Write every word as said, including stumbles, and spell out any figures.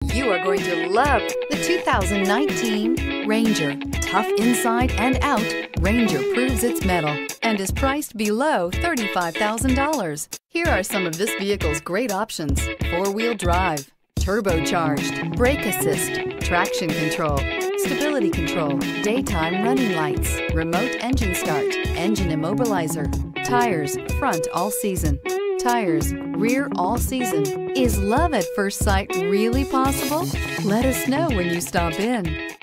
You are going to love the two thousand nineteen Ranger. Tough inside and out, Ranger proves its mettle and is priced below thirty-five thousand dollars. Here are some of this vehicle's great options: four-wheel drive, turbocharged, brake assist, traction control, stability control, daytime running lights, remote engine start, engine immobilizer, tires front all season, tires rear all season. Is love at first sight really possible? Let us know when you stop in.